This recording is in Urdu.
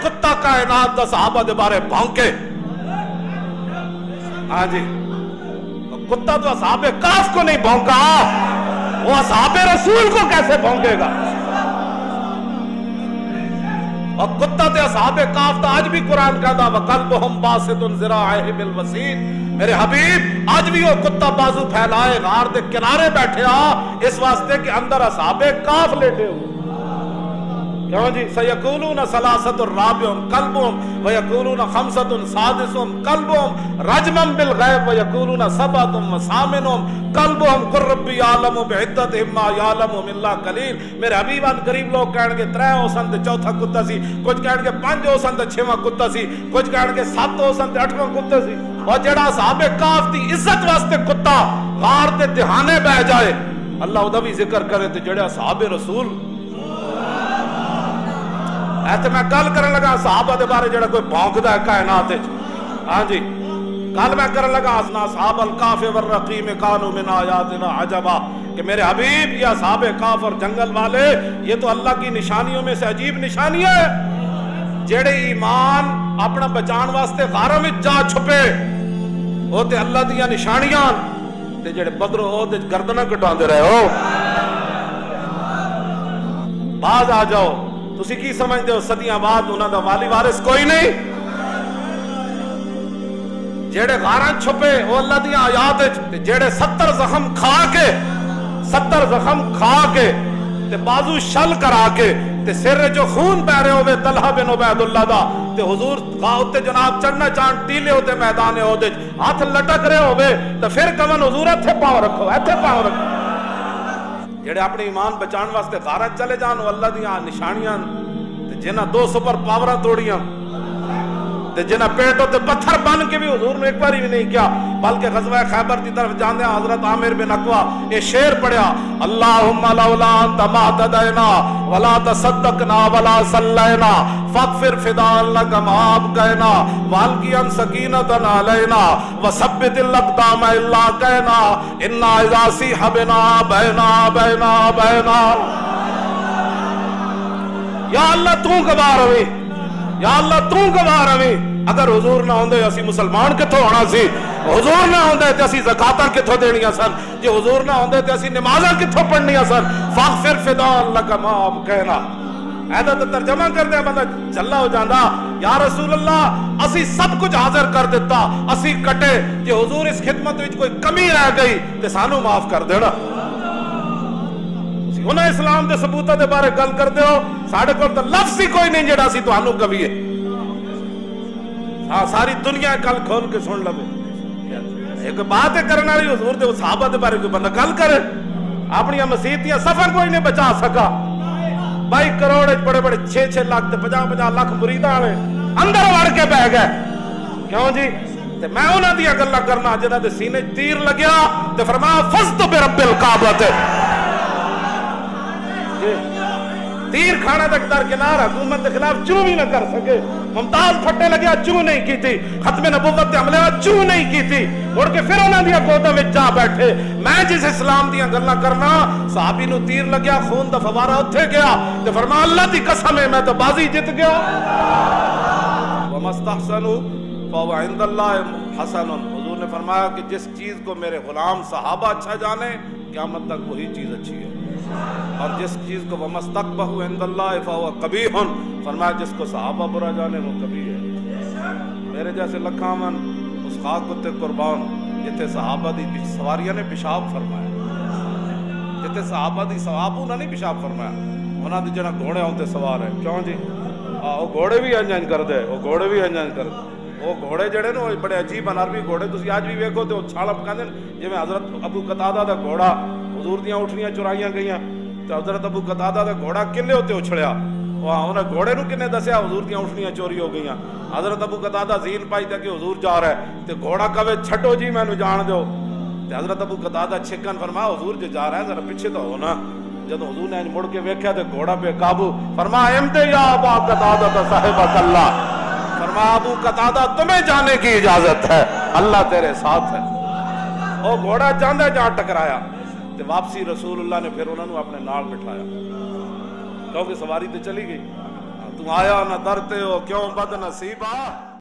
کتا کائنات دا صحابہ دے بارے بھونکے. ہاں جی کتا تو اصحاب کاف کو نہیں بھونکا, وہ اصحاب رسول کو کیسے بھونکے گا؟ اور کتا تے اصحاب کاف تا آج بھی قرآن کہتا وَقَلْبُهُمْ بَاسِطٌ ذِرَاعِهِ بِالْوَسِيدِ. میرے حبیب آج بھی وہ کتا بازو پھیلائے غار دے کنارے بیٹھے اس واسطے کہ اندر اصحاب کاف لیٹے ہوئے. کیوں جی سَيَقُولُونَ ثَلَاثَةٌ رَابِعُهُمْ كَلْبُهُمْ وَيَقُولُونَ خَمْسَةٌ سَادِسُهُمْ كَلْبُهُمْ رَجْمًا بِالْغَيْبِ وَيَقُولُونَ سَبْعَةٌ وَثَامِنُهُمْ كَلْبُهُمْ قُلْ رَبِّي يَعْلَمُ بِعِدَّتِهِمْ مَا يَعْلَمُهُمْ إِلَّا قَلِيلٌ. میرے حبیبان قریب لوگ کہیں گے 3 ہوسن تے چوتھا کتا سی, کچھ کہیں گے 5 ہوسن تے 6واں کتا سی, کچھ کہیں گے 7 ہوسن تے 8واں کتا سی. اور جڑا صحابہ کاف دی عزت واسطے کتا غار دے دہانے بہ جائے اللہ دا بھی ذکر کرے تے جڑا صحابہ رسول ایسے میں گل کرن لگا صحابہ دے بارے جڑا کوئی بھونکدا ہے کائنات وچ. ہاں جی کل میں کرن لگا اسنا اصحاب الکاف والرقیم کانوا من آیاتنا عجبا کہ میرے حبیب یہ اصحاب کاف اور جنگل والے یہ تو اللہ کی نشانیوں میں سے عجیب نشانی ہے. جڑے ایمان اپنا بچان واسطے غاروں میں جا چھپے وہ تے اللہ دیا نشانیاں تے جڑے بدرو ہو تے گردناں کٹاندے رہے ہو. باز آ جاؤ تسی کی سمجھتے ہو صدیاں بعد انہاں دا والی وارث کوئی نہیں؟ جڑے غاراں چھپے وہ اللہ دی آیات تے جڑے 70 زخم کھا کے تے بازو شل کرا کے تے سر جو خون بہ رہے ہوئے طلحہ بن عبید اللہ دا تے حضور گاؤں تے جناب چڑھنا چاند ٹیلے ہوتے میدان ہوتے ہاتھ لٹک رہے ہوئے تے پھر کمن حضور ایتھے پاؤں رکھو ایتھے پاؤں رکھو. جڑے اپنے ایمان بچان واسطے غاراں چلے جان وہ اللہ دیاں نشانیاں تے جنہاں 2 سپر پاوراں توڑیاں تے جنہاں پیٹوں تے پتھر بن کے بھی حضور نے ایک بار بھی نہیں کیا بلکہ غزوہ خیبر کی طرف جاندے حضرت عامر بن اقوا یہ شعر پڑھیا اللہم لولا انت ما تدینا ولا تصدقنا ولا صلینا فاغفر فدان لک ما ابقینا والقیا سکینۃ علینا وثبت الاقدام الا کینا انا اذا صیح بنا بینا بینا بینا. یا اللہ تو گواہ روی, یا اللہ تو گواہ روی. اگر حضور نہ ہوندے اسی مسلمان کتھوں ہونا سی, حضور نہ ہوندے تے اسی زکاتاں کتھوں دینیاں سن, جے حضور نہ ہوندے تے اسی نمازاں کتھوں پڑھنیاں سن. فاغفر فدان لک ما ابقینا. ایدا تے ترجمہ کردے بندہ جلا ہو جاندا یا رسول اللہ اسی سب کچھ حاضر کر دیتا اسی کٹے, جے حضور اس خدمت وچ کوئی کمی رہ گئی تے سانو معاف کر دینا. انہاں اسلام دے ثبوتاں دے بارے گل کردے ہو ساڈے کول تے لفظ ہی کوئی نہیں جڑا سی تانوں کہیے. ہاں ساری دنیا کل کھول کے سن لوے ایک بات ہے کرنے والی حضور دے صحابہ دے بارے کوئی بندہ گل کرے. اپنی مسیتیاں سفر کوئی نہیں بچا سکا. 22 کروڑ بڑے بڑے 6-6 لاکھ تے 50-50 لاکھ مریداں والے اندر وڑ کے بہ گئے. کیوں جی تے میں انہاں دی گلاں کرنا جنہاں دے سینے تیر لگیا تے فرمایا فزت برب الکعبۃ. تیر کھانا تک درکنار حکومت کے خلاف چوں بھی نہ کر سکے. ممتاز پھٹے لگیا چوں نہیں کی تھی, ختم نبوت تے حملے چوں نہیں کی تھی, مڑ کے پھر انہاں دی گوداں وچ جا بیٹھے. میں جس اسلام دی گلاں کرنا صحابی نو تیر لگیا خون دا فوارہ اوتھے گیا تے فرمایا اللہ دی قسم ہے میں تو بازی جیت گیا. ومستحسنوا فهو عند اللہ حسن. حضور نے فرمایا کہ جس چیز کو میرے غلام صحابہ اچھا جانے قیامت تک وہی چیز اچھی ہے, اور جس چیز کو وَمَسْتَقْبَهُ عِنْدَ اللَّهِ فَهُوَ قَبِيحٌ فرمایا جس کو صحابہ برا جانے وہ کبھی ہے. میرے جیسے لکھاں من اس خاک کتے قربان جتے صحابہ دی سواریاں نے پیشاب فرمایا, جتے صحابہ دی صحابوں نے نہیں پیشاب فرمایا, انہاں دی جنہ گھوڑے ہوندے سوار ہے. کیوں جی وہ گھوڑے بھی انجن کر دے, وہ گھوڑے بھی انجن کر دے. وہ گھوڑے جڑے نا بڑے عجیب عربی گھوڑے تسی آج بھی ویکھو تے چھالا پکاندے جویں حضرت ابو قتادہ دا گھوڑا حضور دیاں اٹھنیاں چرائیاں گئیاں تے حضرت ابو قتادہ دا گھوڑا کلے ہوتے اچھڑیا. انہاں گھوڑے نو کنے دسیا حضور دیاں اٹھنیاں چوری ہو گئیاں. حضرت ابو قتادہ زین پائی تے کہ حضور جا رہا ہے تے گھوڑا کہے چھٹو جی مینوں جان دیو. تے حضرت ابو قتادہ چھکن فرمایا حضور جو جا رہا ہے ذرا پیچھے تو ہو نا. جب حضور نے مڑ کے ویکھیا تے گھوڑا بے قابو. فرمایا امدے یا ابا قتادہ صاحب اللہ, فرمایا ابو قتادہ تمہیں جانے کی اجازت ہے اللہ تیرے ساتھ ہے. وہ گھوڑا جاندے جہاں ٹکرایا تے واپسی رسول اللہ نے پھر انہوں نے اپنے نال بٹھایا کیونکہ سواری تے چلی گئی. تو آیا نہ درتے ہو کیوں بد نصیبہ